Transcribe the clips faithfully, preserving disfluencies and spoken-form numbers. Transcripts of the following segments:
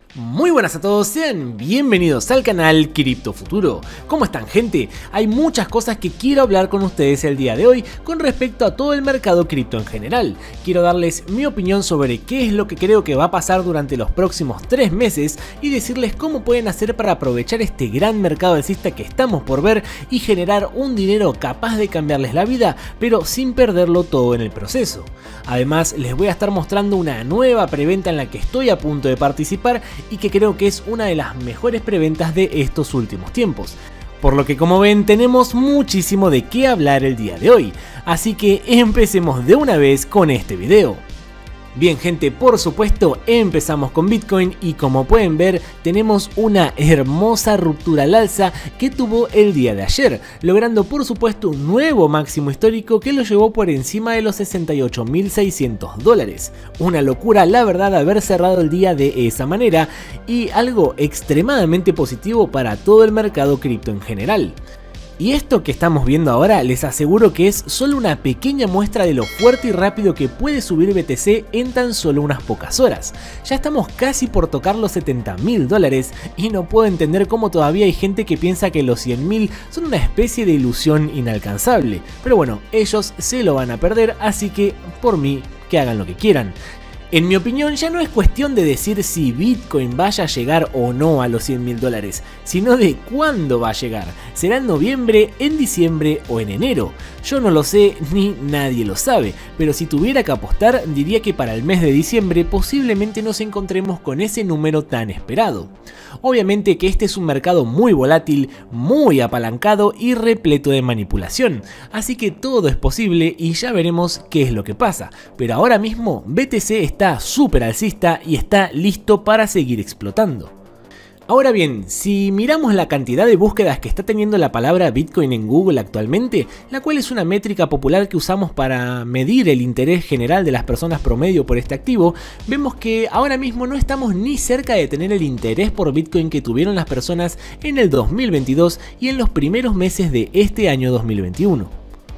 Muy buenas a todos, sean bienvenidos al canal Cripto Futuro. ¿Cómo están, gente? Hay muchas cosas que quiero hablar con ustedes el día de hoy con respecto a todo el mercado cripto en general. Quiero darles mi opinión sobre qué es lo que creo que va a pasar durante los próximos tres meses y decirles cómo pueden hacer para aprovechar este gran mercado alcista que estamos por ver y generar un dinero capaz de cambiarles la vida, pero sin perderlo todo en el proceso. Además, les voy a estar mostrando una nueva preventa en la que estoy a punto de participar y que creo que es una de las mejores preventas de estos últimos tiempos. Por lo que, como ven, tenemos muchísimo de qué hablar el día de hoy, así que empecemos de una vez con este video. Bien, gente, por supuesto empezamos con Bitcoin y como pueden ver tenemos una hermosa ruptura al alza que tuvo el día de ayer, logrando por supuesto un nuevo máximo histórico que lo llevó por encima de los sesenta y ocho mil seiscientos dólares. Una locura, la verdad, haber cerrado el día de esa manera y algo extremadamente positivo para todo el mercado cripto en general. Y esto que estamos viendo ahora les aseguro que es solo una pequeña muestra de lo fuerte y rápido que puede subir B T C en tan solo unas pocas horas. Ya estamos casi por tocar los setenta mil dólares y no puedo entender cómo todavía hay gente que piensa que los cien mil son una especie de ilusión inalcanzable. Pero bueno, ellos se lo van a perder, así que por mí que hagan lo que quieran. En mi opinión, ya no es cuestión de decir si Bitcoin vaya a llegar o no a los cien mil dólares, sino de cuándo va a llegar. ¿Será en noviembre, en diciembre o en enero? Yo no lo sé ni nadie lo sabe, pero si tuviera que apostar, diría que para el mes de diciembre posiblemente nos encontremos con ese número tan esperado. Obviamente que este es un mercado muy volátil, muy apalancado y repleto de manipulación, así que todo es posible y ya veremos qué es lo que pasa, pero ahora mismo B T C está súper alcista y está listo para seguir explotando. Ahora bien, si miramos la cantidad de búsquedas que está teniendo la palabra Bitcoin en Google actualmente, la cual es una métrica popular que usamos para medir el interés general de las personas promedio por este activo, vemos que ahora mismo no estamos ni cerca de tener el interés por Bitcoin que tuvieron las personas en el dos mil veintidós y en los primeros meses de este año dos mil veintiuno.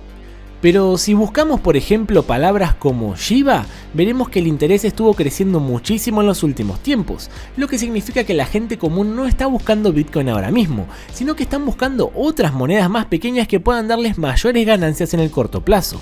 Pero si buscamos por ejemplo palabras como Shiba, veremos que el interés estuvo creciendo muchísimo en los últimos tiempos, lo que significa que la gente común no está buscando Bitcoin ahora mismo, sino que están buscando otras monedas más pequeñas que puedan darles mayores ganancias en el corto plazo.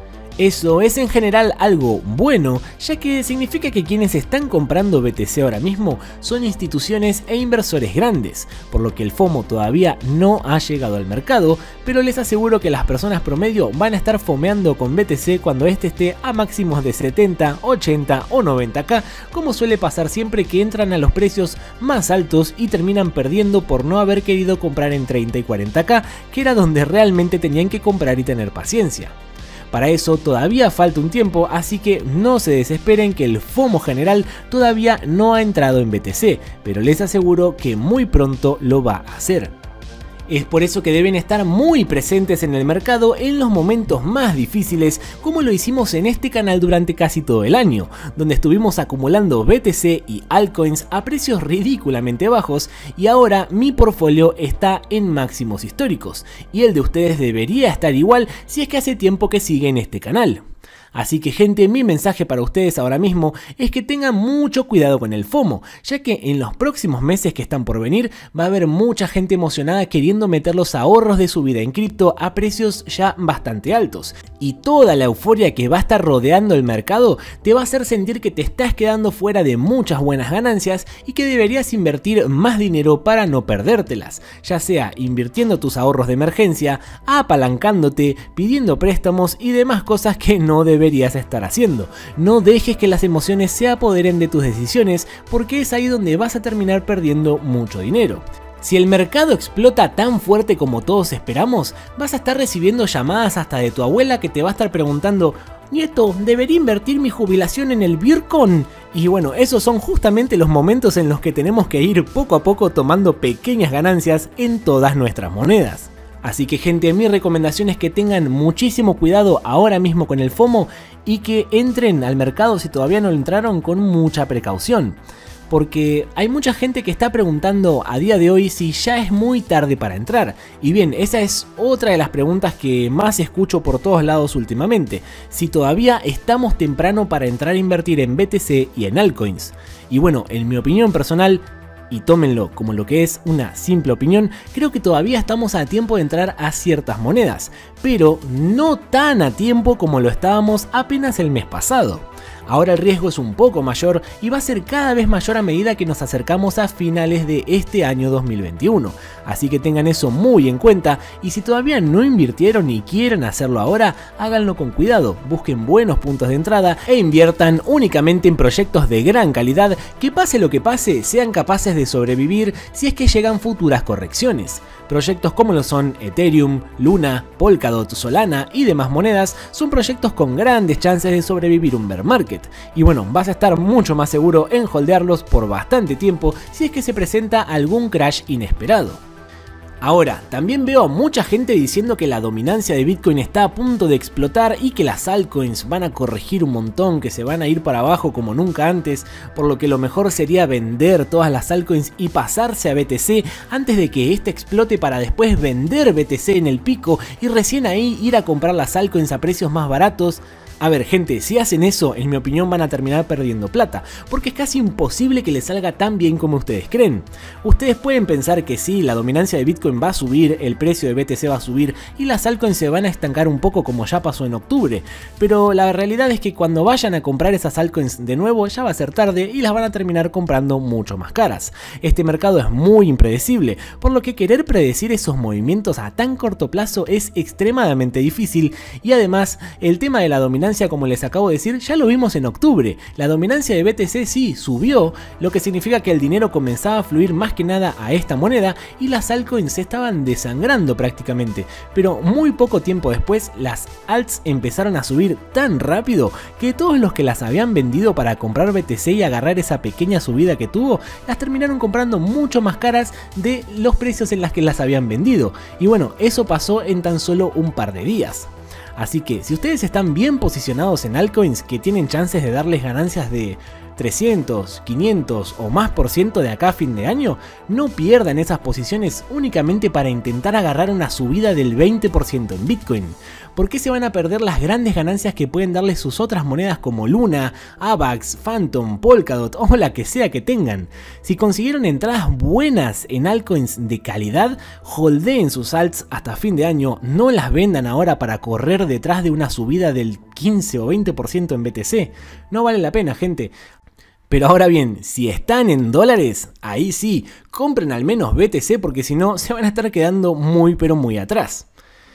Eso es en general algo bueno, ya que significa que quienes están comprando B T C ahora mismo son instituciones e inversores grandes, por lo que el FOMO todavía no ha llegado al mercado, pero les aseguro que las personas promedio van a estar fomeando con B T C cuando este esté a máximos de setenta, ochenta o noventa K, como suele pasar siempre que entran a los precios más altos y terminan perdiendo por no haber querido comprar en treinta y cuarenta K, que era donde realmente tenían que comprar y tener paciencia. Para eso todavía falta un tiempo, así que no se desesperen que el FOMO general todavía no ha entrado en B T C, pero les aseguro que muy pronto lo va a hacer. Es por eso que deben estar muy presentes en el mercado en los momentos más difíciles, como lo hicimos en este canal durante casi todo el año, donde estuvimos acumulando B T C y altcoins a precios ridículamente bajos y ahora mi portfolio está en máximos históricos y el de ustedes debería estar igual si es que hace tiempo que siguen este canal. Así que, gente, mi mensaje para ustedes ahora mismo es que tengan mucho cuidado con el FOMO, ya que en los próximos meses que están por venir va a haber mucha gente emocionada queriendo meter los ahorros de su vida en cripto a precios ya bastante altos. Y toda la euforia que va a estar rodeando el mercado te va a hacer sentir que te estás quedando fuera de muchas buenas ganancias y que deberías invertir más dinero para no perdértelas, ya sea invirtiendo tus ahorros de emergencia, apalancándote, pidiendo préstamos y demás cosas que no deberías estar haciendo. No dejes que las emociones se apoderen de tus decisiones, porque es ahí donde vas a terminar perdiendo mucho dinero. Si el mercado explota tan fuerte como todos esperamos, vas a estar recibiendo llamadas hasta de tu abuela que te va a estar preguntando: nieto, ¿debería invertir mi jubilación en el Bitcoin? Y bueno, esos son justamente los momentos en los que tenemos que ir poco a poco tomando pequeñas ganancias en todas nuestras monedas. Así que, gente, mi recomendación es que tengan muchísimo cuidado ahora mismo con el FOMO y que entren al mercado si todavía no entraron con mucha precaución. porque hay mucha gente que está preguntando a día de hoy si ya es muy tarde para entrar. Y bien, esa es otra de las preguntas que más escucho por todos lados últimamente, si todavía estamos temprano para entrar a invertir en B T C y en altcoins. Y bueno, en mi opinión personal, y tómenlo como lo que es una simple opinión, creo que todavía estamos a tiempo de entrar a ciertas monedas, pero no tan a tiempo como lo estábamos apenas el mes pasado. Ahora el riesgo es un poco mayor y va a ser cada vez mayor a medida que nos acercamos a finales de este año dos mil veintiuno, así que tengan eso muy en cuenta y si todavía no invirtieron y quieren hacerlo ahora, háganlo con cuidado, busquen buenos puntos de entrada e inviertan únicamente en proyectos de gran calidad que pase lo que pase sean capaces de sobrevivir si es que llegan futuras correcciones. Proyectos como lo son Ethereum, Luna, Polkadot, Solana y demás monedas son proyectos con grandes chances de sobrevivir un bear market. Y bueno, vas a estar mucho más seguro en holdearlos por bastante tiempo si es que se presenta algún crash inesperado. Ahora, también veo a mucha gente diciendo que la dominancia de Bitcoin está a punto de explotar y que las altcoins van a corregir un montón, que se van a ir para abajo como nunca antes, por lo que lo mejor sería vender todas las altcoins y pasarse a B T C antes de que este explote para después vender B T C en el pico y recién ahí ir a comprar las altcoins a precios más baratos. A ver gente, si hacen eso, en mi opinión van a terminar perdiendo plata, porque es casi imposible que les salga tan bien como ustedes creen. Ustedes pueden pensar que sí, la dominancia de Bitcoin va a subir, el precio de B T C va a subir y las altcoins se van a estancar un poco como ya pasó en octubre, pero la realidad es que cuando vayan a comprar esas altcoins de nuevo ya va a ser tarde y las van a terminar comprando mucho más caras. Este mercado es muy impredecible, por lo que querer predecir esos movimientos a tan corto plazo es extremadamente difícil y además el tema de la dominancia, como les acabo de decir, ya lo vimos en octubre. La dominancia de B T C sí subió, lo que significa que el dinero comenzaba a fluir más que nada a esta moneda y las altcoins se estaban desangrando prácticamente, pero muy poco tiempo después las alts empezaron a subir tan rápido que todos los que las habían vendido para comprar B T C y agarrar esa pequeña subida que tuvo, las terminaron comprando mucho más caras de los precios en las que las habían vendido. Y bueno, eso pasó en tan solo un par de días. Así que si ustedes están bien posicionados en altcoins que tienen chances de darles ganancias de trescientos, quinientos o más por ciento de acá a fin de año, no pierdan esas posiciones únicamente para intentar agarrar una subida del veinte por ciento en Bitcoin. ¿Por qué se van a perder las grandes ganancias que pueden darles sus otras monedas como Luna, Avax, Phantom, Polkadot o la que sea que tengan? Si consiguieron entradas buenas en altcoins de calidad, holdeen sus alts hasta fin de año, no las vendan ahora para correr detrás de una subida del quince o veinte por ciento en B T C. No vale la pena, gente. Pero ahora bien, si están en dólares, ahí sí, compren al menos B T C porque si no se van a estar quedando muy pero muy atrás.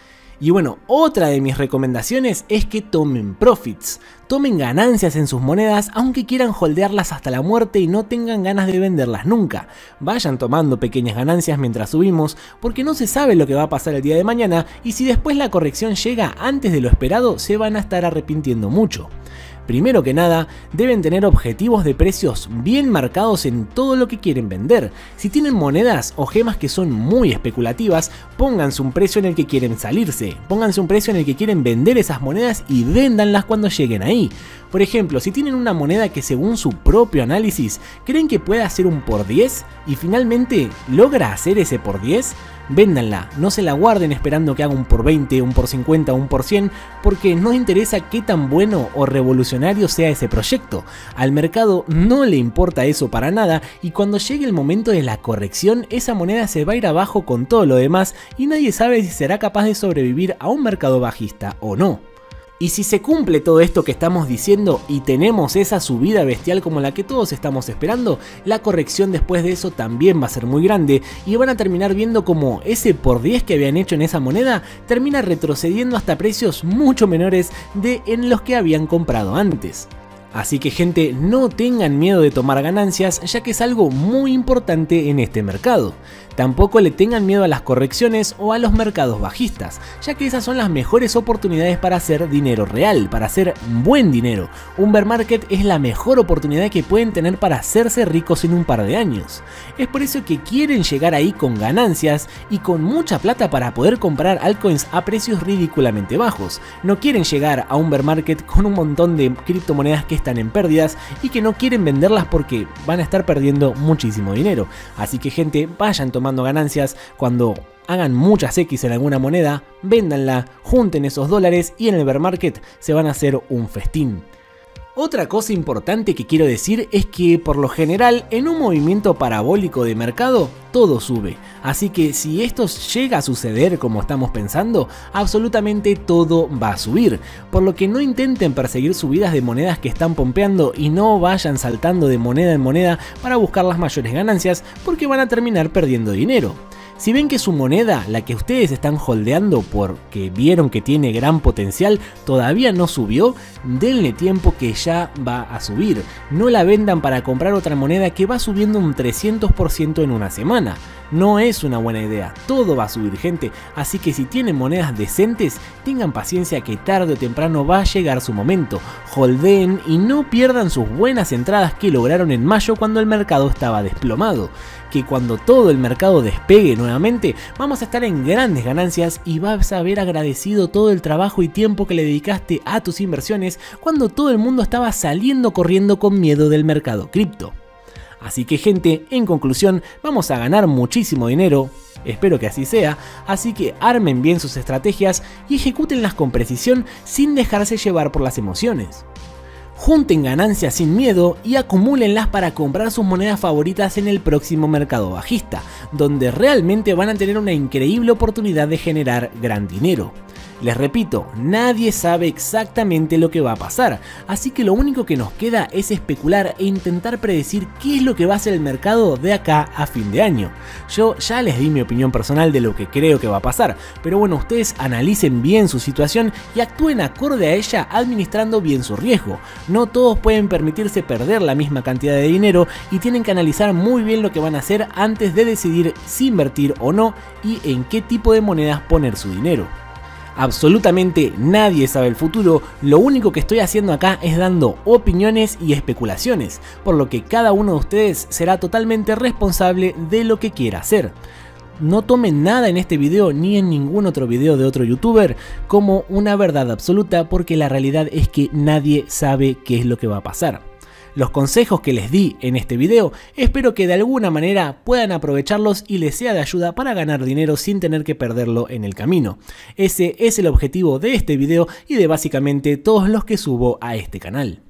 Y bueno, otra de mis recomendaciones es que tomen profits, tomen ganancias en sus monedas aunque quieran holdearlas hasta la muerte y no tengan ganas de venderlas nunca. Vayan tomando pequeñas ganancias mientras subimos porque no se sabe lo que va a pasar el día de mañana y si después la corrección llega antes de lo esperado se van a estar arrepintiendo mucho. Primero que nada, deben tener objetivos de precios bien marcados en todo lo que quieren vender. Si tienen monedas o gemas que son muy especulativas, pónganse un precio en el que quieren salirse, pónganse un precio en el que quieren vender esas monedas y véndanlas cuando lleguen ahí. Por ejemplo, si tienen una moneda que según su propio análisis creen que puede hacer un por diez y finalmente logra hacer ese por diez, véndanla, no se la guarden esperando que haga un por veinte, un por cincuenta, un por cien, porque no interesa qué tan bueno o revolucionario sea ese proyecto. Al mercado no le importa eso para nada y cuando llegue el momento de la corrección, esa moneda se va a ir abajo con todo lo demás y nadie sabe si será capaz de sobrevivir a un mercado bajista o no. Y si se cumple todo esto que estamos diciendo y tenemos esa subida bestial como la que todos estamos esperando, la corrección después de eso también va a ser muy grande y van a terminar viendo como ese por diez que habían hecho en esa moneda termina retrocediendo hasta precios mucho menores de en los que habían comprado antes. Así que gente, no tengan miedo de tomar ganancias ya que es algo muy importante en este mercado. Tampoco le tengan miedo a las correcciones o a los mercados bajistas, ya que esas son las mejores oportunidades para hacer dinero real, para hacer buen dinero. Un bear market es la mejor oportunidad que pueden tener para hacerse ricos en un par de años. Es por eso que quieren llegar ahí con ganancias y con mucha plata para poder comprar altcoins a precios ridículamente bajos. No quieren llegar a un bear market con un montón de criptomonedas que están en pérdidas y que no quieren venderlas porque van a estar perdiendo muchísimo dinero. Así que gente, vayan tomando ganancias cuando hagan muchas X en alguna moneda, véndanla, junten esos dólares y en el bear market se van a hacer un festín. Otra cosa importante que quiero decir es que por lo general en un movimiento parabólico de mercado todo sube, así que si esto llega a suceder como estamos pensando, absolutamente todo va a subir, por lo que no intenten perseguir subidas de monedas que están pompeando y no vayan saltando de moneda en moneda para buscar las mayores ganancias porque van a terminar perdiendo dinero. Si ven que su moneda, la que ustedes están holdeando porque vieron que tiene gran potencial, todavía no subió, denle tiempo que ya va a subir. No la vendan para comprar otra moneda que va subiendo un trescientos por ciento en una semana. No es una buena idea, todo va a subir gente, así que si tienen monedas decentes, tengan paciencia que tarde o temprano va a llegar su momento. Holdeen y no pierdan sus buenas entradas que lograron en mayo cuando el mercado estaba desplomado. Que cuando todo el mercado despegue nuevamente, vamos a estar en grandes ganancias y vas a haber agradecido todo el trabajo y tiempo que le dedicaste a tus inversiones cuando todo el mundo estaba saliendo corriendo con miedo del mercado cripto. Así que gente, en conclusión, vamos a ganar muchísimo dinero, espero que así sea, así que armen bien sus estrategias y ejecútenlas con precisión sin dejarse llevar por las emociones. Junten ganancias sin miedo y acumúlenlas para comprar sus monedas favoritas en el próximo mercado bajista, donde realmente van a tener una increíble oportunidad de generar gran dinero. Les repito, nadie sabe exactamente lo que va a pasar, así que lo único que nos queda es especular e intentar predecir qué es lo que va a hacer el mercado de acá a fin de año. Yo ya les di mi opinión personal de lo que creo que va a pasar, pero bueno, ustedes analicen bien su situación y actúen acorde a ella administrando bien su riesgo. No todos pueden permitirse perder la misma cantidad de dinero y tienen que analizar muy bien lo que van a hacer antes de decidir si invertir o no y en qué tipo de monedas poner su dinero. Absolutamente nadie sabe el futuro, lo único que estoy haciendo acá es dando opiniones y especulaciones, por lo que cada uno de ustedes será totalmente responsable de lo que quiera hacer. No tomen nada en este video ni en ningún otro video de otro youtuber como una verdad absoluta porque la realidad es que nadie sabe qué es lo que va a pasar. Los consejos que les di en este video, espero que de alguna manera puedan aprovecharlos y les sea de ayuda para ganar dinero sin tener que perderlo en el camino. Ese es el objetivo de este video y de básicamente todos los que subo a este canal.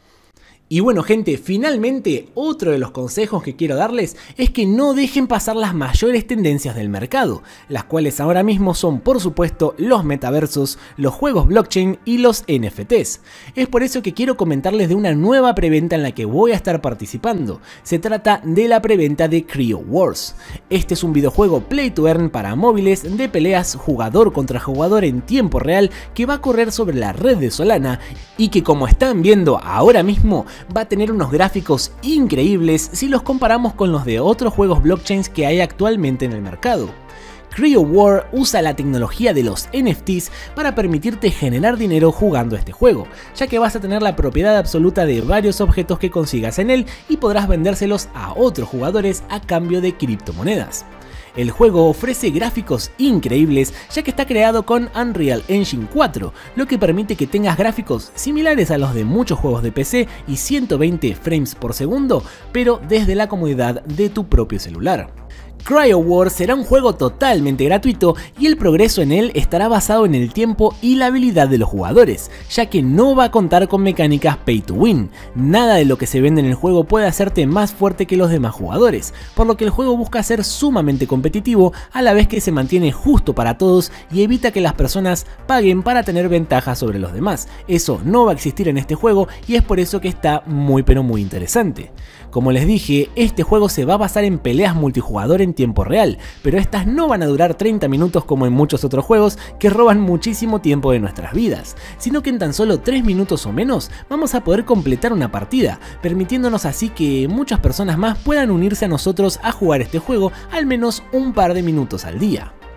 Y bueno gente, finalmente otro de los consejos que quiero darles es que no dejen pasar las mayores tendencias del mercado, las cuales ahora mismo son por supuesto los metaversos, los juegos blockchain y los N F Ts. Es por eso que quiero comentarles de una nueva preventa en la que voy a estar participando. Se trata de la preventa de Cryo Wars. Este es un videojuego play to earn para móviles de peleas jugador contra jugador en tiempo real que va a correr sobre la red de Solana y que, como están viendo ahora mismo, va a tener unos gráficos increíbles si los comparamos con los de otros juegos blockchains que hay actualmente en el mercado. Cryo War usa la tecnología de los N F Ts para permitirte generar dinero jugando este juego, ya que vas a tener la propiedad absoluta de varios objetos que consigas en él y podrás vendérselos a otros jugadores a cambio de criptomonedas. El juego ofrece gráficos increíbles ya que está creado con Unreal Engine cuatro, lo que permite que tengas gráficos similares a los de muchos juegos de P C y ciento veinte frames por segundo, pero desde la comodidad de tu propio celular. Cryo War será un juego totalmente gratuito y el progreso en él estará basado en el tiempo y la habilidad de los jugadores, ya que no va a contar con mecánicas pay to win. Nada de lo que se vende en el juego puede hacerte más fuerte que los demás jugadores, por lo que el juego busca ser sumamente competitivo a la vez que se mantiene justo para todos y evita que las personas paguen para tener ventaja sobre los demás. Eso no va a existir en este juego y es por eso que está muy pero muy interesante. Como les dije, este juego se va a basar en peleas multijugador en tiempo real, pero estas no van a durar treinta minutos como en muchos otros juegos que roban muchísimo tiempo de nuestras vidas, sino que en tan solo tres minutos o menos vamos a poder completar una partida, permitiéndonos así que muchas personas más puedan unirse a nosotros a jugar este juego al menos un par de minutos al día.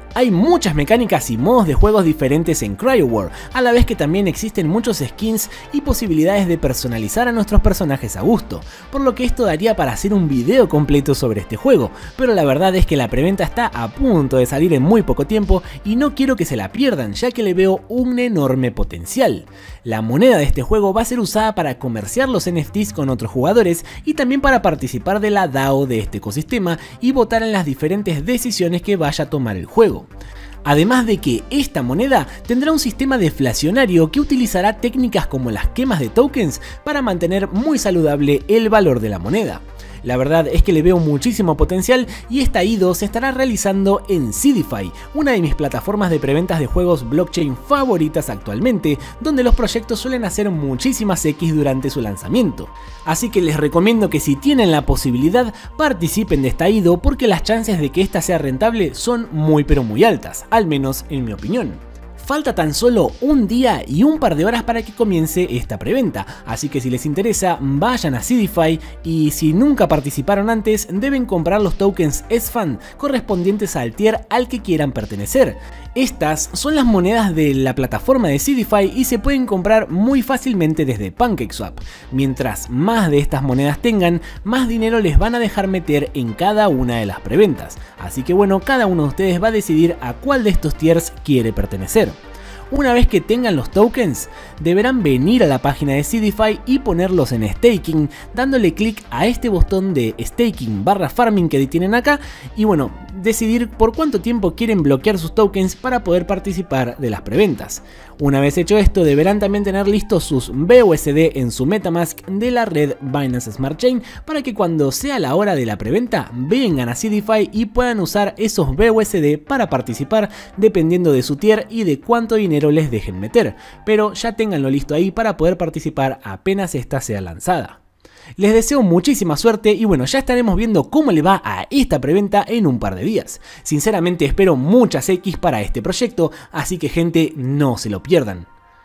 Hay muchas mecánicas y modos de juegos diferentes en CryoWorld, a la vez que también existen muchos skins y posibilidades de personalizar a nuestros personajes a gusto, por lo que esto daría para hacer un video completo sobre este juego, pero la verdad es que la preventa está a punto de salir en muy poco tiempo y no quiero que se la pierdan, ya que le veo un enorme potencial. La moneda de este juego va a ser usada para comerciar los N F Ts con otros jugadores y también para participar de la DAO de este ecosistema y votar en las diferentes decisiones que vaya a tomar el juego. Además de que esta moneda tendrá un sistema deflacionario que utilizará técnicas como las quemas de tokens para mantener muy saludable el valor de la moneda. La verdad es que le veo muchísimo potencial y esta I D O se estará realizando en Seedify, una de mis plataformas de preventas de juegos blockchain favoritas actualmente, donde los proyectos suelen hacer muchísimas X durante su lanzamiento. Así que les recomiendo que si tienen la posibilidad participen de esta I D O porque las chances de que esta sea rentable son muy pero muy altas, al menos en mi opinión. Falta tan solo un día y un par de horas para que comience esta preventa, así que si les interesa vayan a Seedify y si nunca participaron antes deben comprar los tokens S F A N correspondientes al tier al que quieran pertenecer. Estas son las monedas de la plataforma de Seedify y se pueden comprar muy fácilmente desde PancakeSwap. Mientras más de estas monedas tengan, más dinero les van a dejar meter en cada una de las preventas, así que bueno, cada uno de ustedes va a decidir a cuál de estos tiers quiere pertenecer. Una vez que tengan los tokens, deberán venir a la página de Seedify y ponerlos en staking, dándole clic a este botón de staking barra farming que tienen acá y bueno, decidir por cuánto tiempo quieren bloquear sus tokens para poder participar de las preventas. Una vez hecho esto, deberán también tener listos sus B U S D en su Metamask de la red Binance Smart Chain para que cuando sea la hora de la preventa vengan a Seedify y puedan usar esos B U S D para participar dependiendo de su tier y de cuánto dinero les dejen meter, pero ya ténganlo listo ahí para poder participar apenas esta sea lanzada. Les deseo muchísima suerte y bueno, ya estaremos viendo cómo le va a esta preventa en un par de días. Sinceramente espero muchas X para este proyecto, así que gente, no se lo pierdan.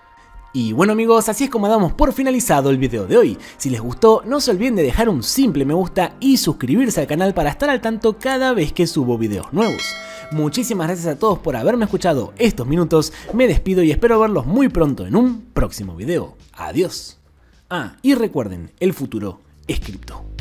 Y bueno amigos, así es como damos por finalizado el video de hoy. Si les gustó, no se olviden de dejar un simple me gusta y suscribirse al canal para estar al tanto cada vez que subo videos nuevos. Muchísimas gracias a todos por haberme escuchado estos minutos, me despido y espero verlos muy pronto en un próximo video. Adiós. Ah, y recuerden, el futuro es cripto.